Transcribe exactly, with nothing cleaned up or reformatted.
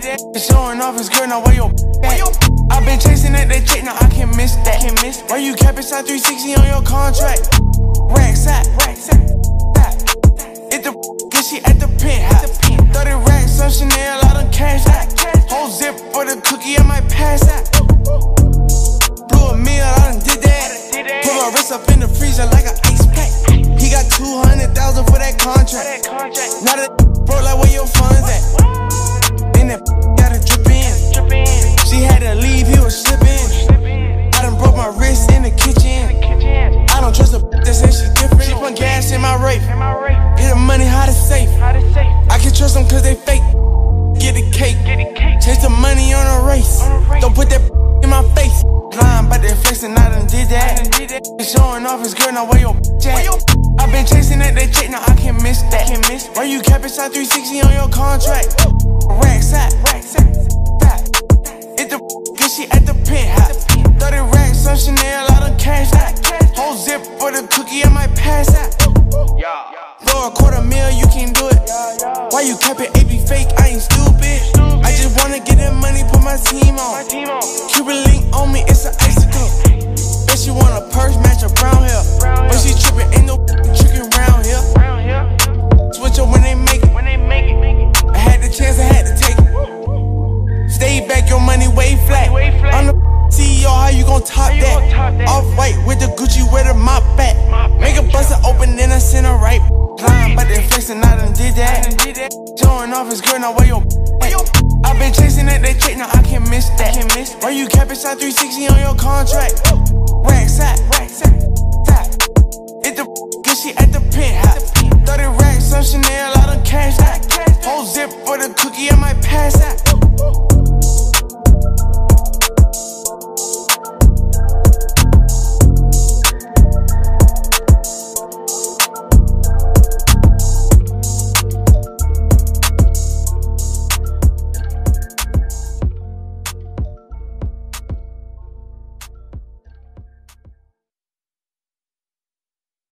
Showing off his girl, now where your at? I been chasing that, that chick, now I can't miss that. Can't miss. Why you capping side three sixty on your contract? Racks out, racks out. It the get she at the penthouse. thirty racks, some Chanel, I done cash out. Whole zip for the cookie, I might pass out. Blew a meal, I done did that. Put my wrist up in the freezer like an ice pack. He got two hundred thousand for that contract. Now that broke, like where your funds at? Then that gotta drip in. She had to leave, he was slipping. I done broke my wrist in the kitchen. I don't trust a that says she different. She put gas in my rape. Get the money, how to safe. I can trust them cause they fake. Get the cake. Chase the money on a race. Don't put that in my face. Lying about that flexing, I done did that. Showing off his girl, now where your at? I been chasing that, that chick, now I can't miss that. Why you capping side three sixty on your contract? Racks out, racks out. It the get she at the penthouse. thirty racks, some Chanel, I done cash out. Whole zip for the cookie, I might pass out. Blow a quarter mil, you can do it. Why you capping A B fake? I ain't stupid. I just wanna get that money, put my team on. Cuban link on me, it's an icicle. Bet she want a purse, match her brown hair. But she trippin', ain't no trickin' round here. Switch up when they make it. I had the chance, I had to take it. Stay back, your money way flat. I'm the C E O, how you gon' top that? Off-white with the Gucci, where the mop at? Make a bust it open, then I send her right. Lying about that flexing, I done did that. Showing off his girl, now where your at? I been chasing that, that chick, now I can't miss that. Why you capping side three sixty on your contract? Racks out, racks out. It the get she at the penthouse. thirty racks, some Chanel, I done cash out. Whole zip for the cookie, I might pass out.